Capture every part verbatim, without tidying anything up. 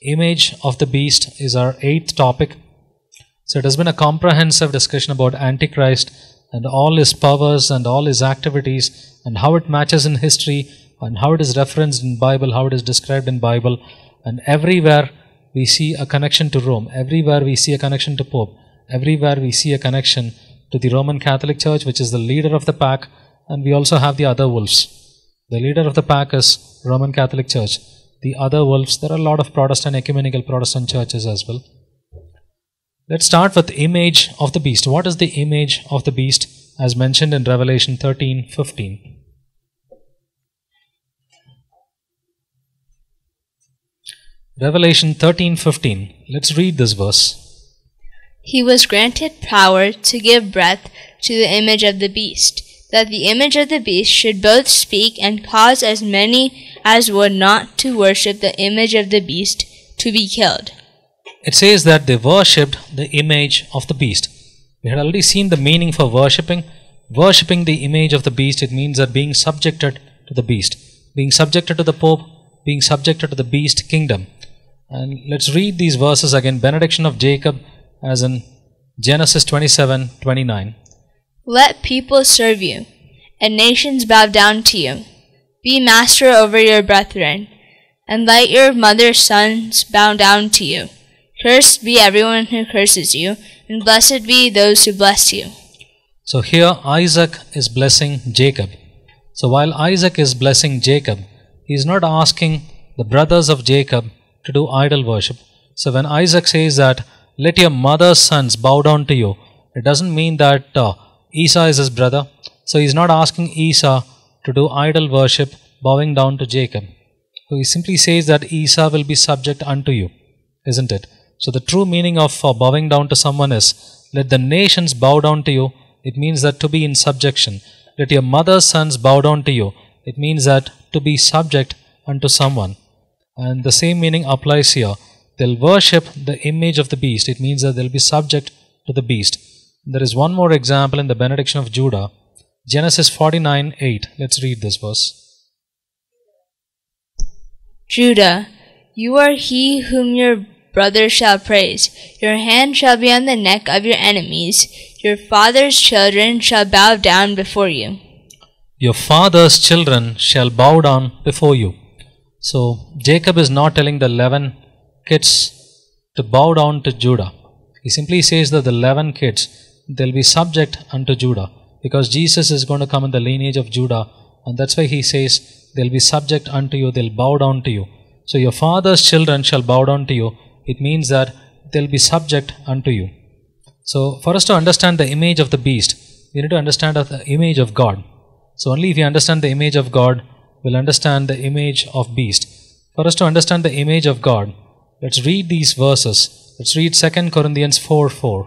Image of the beast is our eighth topic. So it has been a comprehensive discussion about Antichrist and all his powers and all his activities and how it matches in history and how it is referenced in Bible, how it is described in Bible. And everywhere we see a connection to Rome. Everywhere we see a connection to Pope. Everywhere we see a connection to the Roman Catholic Church, which is the leader of the pack. And we also have the other wolves. The leader of the pack is Roman Catholic Church. The other wolves, there are a lot of Protestant, ecumenical Protestant churches as well. Let's start with the image of the beast. What is the image of the beast as mentioned in Revelation thirteen fifteen? Revelation thirteen fifteen. Let's read this verse. He was granted power to give breath to the image of the beast, that the image of the beast should both speak and cause as many as would not to worship the image of the beast to be killed. It says that they worshipped the image of the beast. We had already seen the meaning for worshipping. Worshipping the image of the beast, it means that being subjected to the beast, being subjected to the Pope, being subjected to the beast kingdom. And let's read these verses again. Benediction of Jacob as in Genesis twenty-seven twenty-nine. Let people serve you, and nations bow down to you. Be master over your brethren, and let your mother's sons bow down to you. Cursed be everyone who curses you, and blessed be those who bless you. So here Isaac is blessing Jacob. So while Isaac is blessing Jacob, he is not asking the brothers of Jacob to do idol worship. So when Isaac says that, let your mother's sons bow down to you, it doesn't mean that uh, Esau is his brother. So he's not asking Esau to do idol worship, bowing down to Jacob. So he simply says that Esau will be subject unto you, isn't it? So the true meaning of uh, bowing down to someone is, let the nations bow down to you. It means that to be in subjection. Let your mother's sons bow down to you. It means that to be subject unto someone. And the same meaning applies here. They'll worship the image of the beast. It means that they'll be subject to the beast. There is one more example in the benediction of Judah. Genesis forty-nine eight. Let's read this verse. Judah, you are he whom your brother shall praise. Your hand shall be on the neck of your enemies. Your father's children shall bow down before you. Your father's children shall bow down before you. So Jacob is not telling the eleven kids to bow down to Judah. He simply says that the eleven kids, they'll be subject unto Judah, because Jesus is going to come in the lineage of Judah, and that's why he says they'll be subject unto you, they'll bow down to you. So your father's children shall bow down to you. It means that they'll be subject unto you. So for us to understand the image of the beast, we need to understand the image of God. So only if you understand the image of God, we'll understand the image of beast. For us to understand the image of God, let's read these verses. Let's read Second Corinthians four four.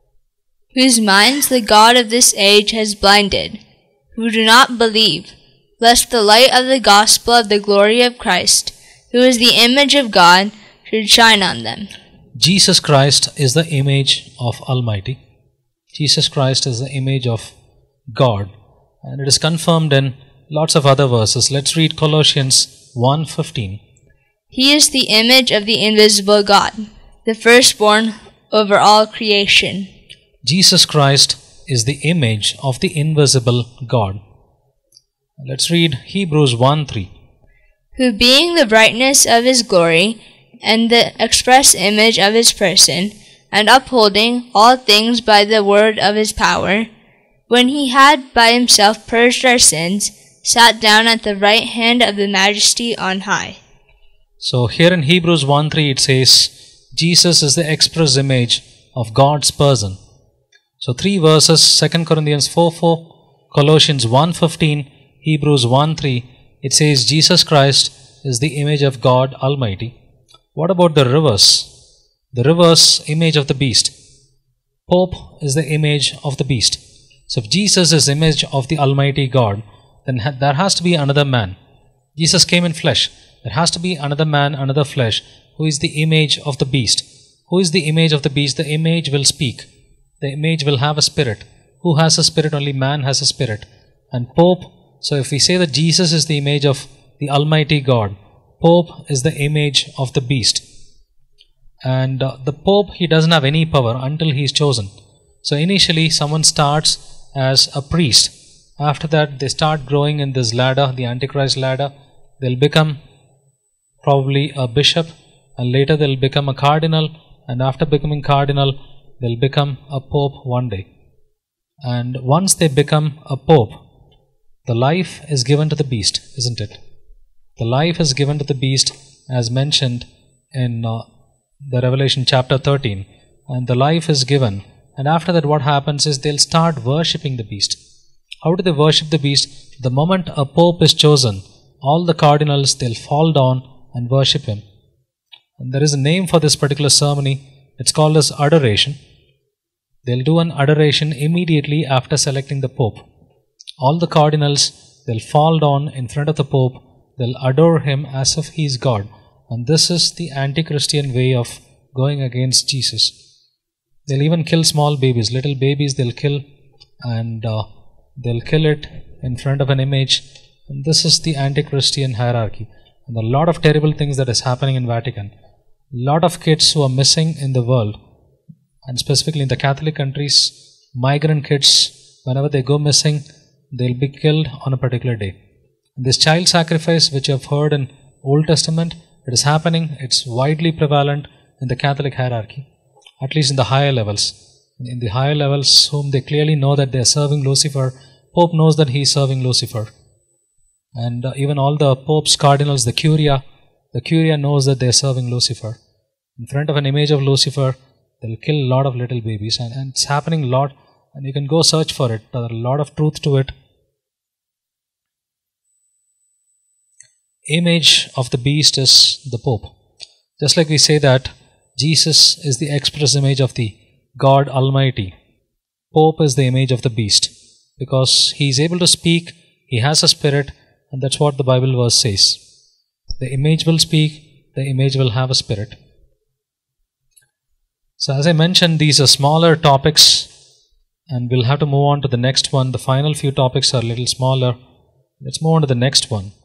Whose minds the God of this age has blinded, who do not believe, lest the light of the gospel of the glory of Christ, who is the image of God, should shine on them. Jesus Christ is the image of Almighty. Jesus Christ is the image of God. And it is confirmed in lots of other verses. Let's read Colossians one fifteen. He is the image of the invisible God, the firstborn over all creation. Jesus Christ is the image of the invisible God. Let's read Hebrews one three. Who being the brightness of his glory, and the express image of his person, and upholding all things by the word of his power, when he had by himself purged our sins, sat down at the right hand of the majesty on high. So here in Hebrews one three it says, Jesus is the express image of God's person. So three verses, Second Corinthians four four, Colossians one fifteen, Hebrews one three, it says Jesus Christ is the image of God Almighty. What about the reverse? The reverse image of the beast. Pope is the image of the beast. So if Jesus is the image of the Almighty God, then ha- there has to be another man. Jesus came in flesh. There has to be another man, another flesh, who is the image of the beast. Who is the image of the beast? The image will speak. The image will have a spirit. Who has a spirit? Only man has a spirit. And Pope, so if we say that Jesus is the image of the Almighty God, Pope is the image of the beast. And uh, the Pope, he doesn't have any power until he is chosen. So initially someone starts as a priest. After that they start growing in this ladder, the Antichrist ladder. They'll become probably a bishop, and later they'll become a cardinal, and after becoming cardinal they'll become a pope one day. And once they become a pope, the life is given to the beast, isn't it? The life is given to the beast as mentioned in uh, the Revelation chapter thirteen. And the life is given, and after that what happens is they'll start worshipping the beast. How do they worship the beast? The moment a pope is chosen, all the cardinals, they'll fall down and worship him. And there is a name for this particular ceremony. It's called as adoration. They'll do an adoration immediately after selecting the Pope. All the cardinals, they'll fall down in front of the Pope. They'll adore him as if he is God. And this is the anti-Christian way of going against Jesus. They'll even kill small babies. Little babies they'll kill, and uh, they'll kill it in front of an image. And this is the anti-Christian hierarchy. And a lot of terrible things that is happening in Vatican. A lot of kids who are missing in the world, and specifically in the Catholic countries, migrant kids, whenever they go missing, they'll be killed on a particular day. And this child sacrifice, which you have heard in Old Testament, it is happening, it's widely prevalent in the Catholic hierarchy, at least in the higher levels. In the higher levels, whom they clearly know that they are serving Lucifer, Pope knows that he is serving Lucifer. And uh, even all the popes, cardinals, the curia, the curia knows that they are serving Lucifer. In front of an image of Lucifer, they'll kill a lot of little babies, and, and it's happening a lot, and you can go search for it. There are a lot of truth to it. Image of the beast is the Pope. Just like we say that Jesus is the express image of the God Almighty, Pope is the image of the beast, because he is able to speak, he has a spirit, and that's what the Bible verse says. The image will speak, the image will have a spirit. So as I mentioned, these are smaller topics, and we'll have to move on to the next one. The final few topics are a little smaller. Let's move on to the next one.